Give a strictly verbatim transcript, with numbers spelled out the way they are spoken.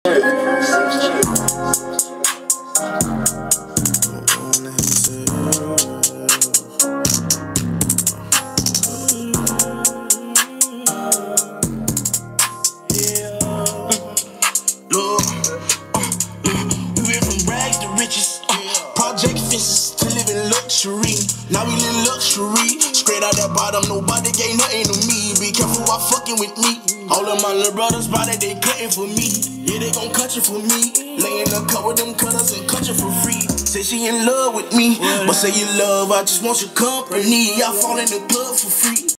Now we live luxury, straight out that bottom, nobody gave nothing to me. Be careful while fucking with me. All of my little brothers body, they cutting for me. Yeah, they gon' cut you for me. Lay in the cut with them cutters and cut you for free. Say she in love with me, but say you love, I just want your company. I fall in the club for free.